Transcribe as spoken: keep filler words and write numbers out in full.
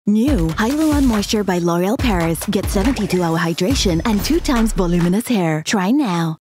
New Hyaluron Moisture by L'Oréal Paris. Get seventy-two hour hydration and two times voluminous hair. Try now.